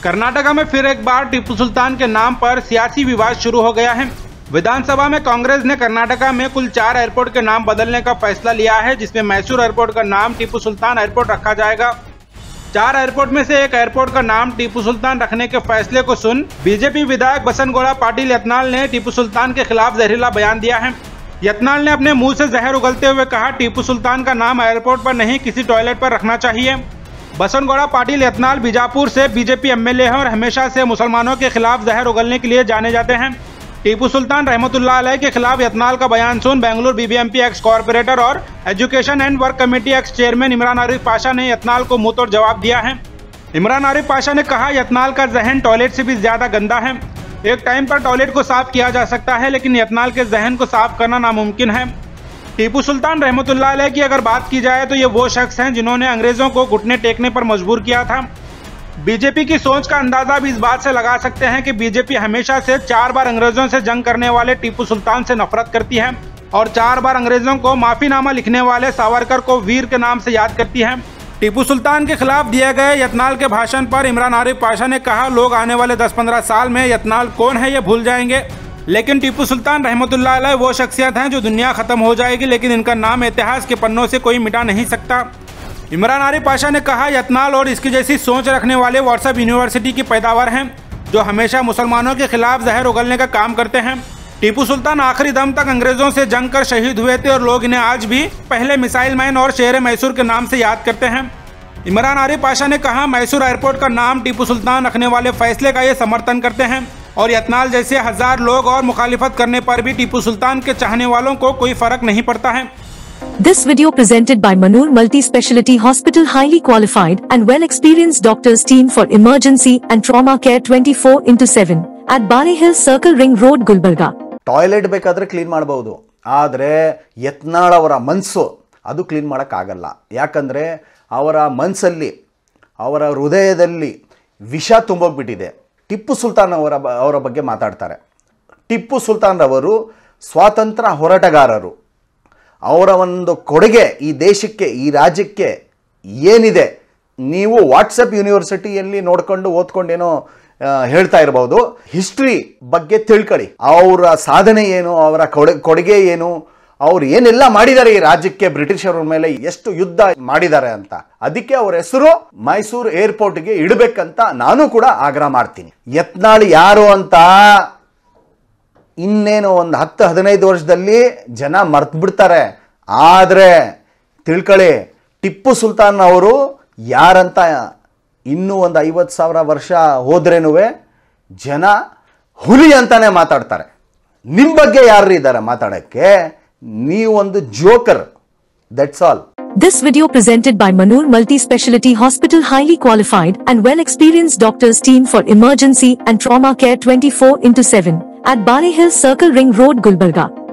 कर्नाटका में फिर एक बार टीपू सुल्तान के नाम पर सियासी विवाद शुरू हो गया है। विधानसभा में कांग्रेस ने कर्नाटका में कुल 4 एयरपोर्ट के नाम बदलने का फैसला लिया है, जिसमें मैसूर एयरपोर्ट का नाम टीपू सुल्तान एयरपोर्ट रखा जाएगा। 4 एयरपोर्ट में से एक एयरपोर्ट का नाम टीपू सुल्तान रखने के फैसले को सुन बीजेपी विधायक बसनगौड़ा पाटिल यत्नाल ने टीपू सुल्तान के खिलाफ जहरीला बयान दिया है। यत्नाल ने अपने मुंह से जहर उगलते हुए कहा, टीपू सुल्तान का नाम एयरपोर्ट पर नहीं किसी टॉयलेट पर रखना चाहिए। बसनगौड़ा पाटिल यत्नाल बीजापुर से बीजेपी एमएलए हैं और हमेशा से मुसलमानों के खिलाफ जहर उगलने के लिए जाने जाते हैं। टीपू सुल्तान रहमतुल्लाह अलैह के खिलाफ यत्नाल का बयान सुन बेंगलुरु बीबीएमपी एक्स कॉर्पोरेटर और education and work committee ex chairman Imran Arif Pasha ने यत्नाल को मुंहतोड़ जवाब दिया है। इमरान आरिफ पाशा ने कहा, यत्नाल का जहन टॉयलेट से भी ज्यादा गंदा है। एक टाइम पर टॉयलेट को साफ किया जा सकता है, लेकिन यत्नाल के जहन को साफ करना नामुमकिन है। टीपू सुल्तान रहमतुल्लाह अलैह की अगर बात की जाए तो ये वो शख्स हैं जिन्होंने अंग्रेजों को घुटने टेकने पर मजबूर किया था। बीजेपी की सोच का अंदाजा भी इस बात से लगा सकते हैं कि बीजेपी हमेशा से 4 बार अंग्रेजों से जंग करने वाले टीपू सुल्तान से नफरत करती है और 4 बार अंग्रेजों को माफीनामा लिखने वाले सावरकर को वीर के नाम से याद करती है। टीपू सुल्तान के खिलाफ दिए गए यत्नाल के भाषण पर इमरान आरिफ पाशा ने कहा, लोग आने वाले 10-15 साल में यत्नाल कौन है ये भूल जाएंगे, लेकिन टीपू सुल्तान रहमतुल्लाह अलैह वो शख्सियत हैं जो दुनिया खत्म हो जाएगी, लेकिन इनका नाम इतिहास के पन्नों से कोई मिटा नहीं सकता। इमरान आरिफ पाशा ने कहा, यत्नाल और इसकी जैसी सोच रखने वाले व्हाट्सएप यूनिवर्सिटी की पैदावार हैं, जो हमेशा मुसलमानों के खिलाफ जहर उगलने का काम करते हैं। टीपू सुल्तान आखिरी दम तक अंग्रेजों से जंग कर शहीद हुए थे और लोग इन्हें आज भी पहले मिसाइल मैन और शेर मैसूर के नाम से याद करते हैं। इमरान आरिफ पाशा ने कहा, मैसूर एयरपोर्ट का नाम टीपू सुल्तान रखने वाले फैसले का ये समर्थन करते हैं और यत्नाल जैसे 1000 लोग और मुखालिफत करने पर भी टीपू सुल्तान के चाहने वालों को कोई फर्क नहीं पड़ता है। This video presented by Manur Multi-Speciality Hospital, highly qualified and well-experienced doctors team for emergency and trauma care 24/7 at Bari Hill Circle Ring Road, Gulbarga. Toilet ಬೇಕಾದ್ರೆ ಕ್ಲೀನ್ ಮಾಡಬಹುದು, ಆದರೆ ಯತ್ನಾಳ್ ಅವರ ಮನಸ್ಸು ಅದು ಕ್ಲೀನ್ ಮಾಡೋಕ್ಕಾಗಲ್ಲ. ಯಾಕಂದರೆ ಅವರ ಮನಸ್ಸಲ್ಲಿ ಅವರ ಹೃದಯದಲ್ಲಿ ವಿಷ ತುಂಬೋಗ್ಬಿಟ್ಟಿದೆ. ಟಿಪ್ಪು ಸುಲ್ತಾನ್ ಅವರ ಬಗ್ಗೆ ಮಾತಾಡ್ತಾರೆ. ಟಿಪ್ಪು ಸುಲ್ತಾನ್ ರವರು ಸ್ವಾತಂತ್ರ್ಯ ಹೋರಾಟಗಾರರು. ಅವರ ಒಂದು ಕೊಡುಗೆ ಈ ದೇಶಕ್ಕೆ ಈ ರಾಜ್ಯಕ್ಕೆ ಏನಿದೆ ನೀವು ವಾಟ್ಸಪ್ ಯೂನಿವರ್ಸಿಟಿಯಲ್ಲಿ ನೋಡ್ಕೊಂಡು ಓದ್ಕೊಂಡೇನೋ ಹೇಳ್ತಾ ಇರಬಹುದು. ಹಿಸ್ಟ್ರಿ ಬಗ್ಗೆ ತಿಳ್ಕೊಳ್ಳಿ, ಅವರ ಸಾಧನೆ ಏನು, ಅವರ ಕೊಡುಗೆ ಏನು, ಅವ್ರು ಏನೆಲ್ಲ ಮಾಡಿದ್ದಾರೆ ಈ ರಾಜ್ಯಕ್ಕೆ, ಬ್ರಿಟಿಷರ ಮೇಲೆ ಎಷ್ಟು ಯುದ್ಧ ಮಾಡಿದ್ದಾರೆ ಅಂತ. ಅದಕ್ಕೆ ಅವರ ಹೆಸರು ಮೈಸೂರು ಏರ್ಪೋರ್ಟ್ಗೆ ಇಡಬೇಕಂತ ನಾನು ಕೂಡ ಆಗ್ರಹ ಮಾಡ್ತೀನಿ. ಯತ್ನಾಳ್ ಯಾರು ಅಂತ ಇನ್ನೇನು ಒಂದು 10-15 ವರ್ಷದಲ್ಲಿ ಜನ ಮರ್ತು ಬಿಡ್ತಾರೆ. ಆದರೆ ತಿಳ್ಕೊಳ್ಳಿ, ಟಿಪ್ಪು ಸುಲ್ತಾನ್ ಅವರು ಯಾರಂತ ಇನ್ನೂ ಒಂದು 50,000 ವರ್ಷ ಹೋದ್ರೇನು ಜನ ಹುಲಿ ಅಂತಾನೆ ಮಾತಾಡ್ತಾರೆ. ನಿಮ್ಮ ಬಗ್ಗೆ ಯಾರು ಇದ್ದಾರೆ ಮಾತಾಡಕ್ಕೆ? ನೀವು ಒಂದು joker. That's all. This video presented by Manur Multi-Speciality Hospital, highly qualified and well-experienced doctors team for emergency and trauma care 24/7 at Bari Hill Circle Ring Road, Gulbarga.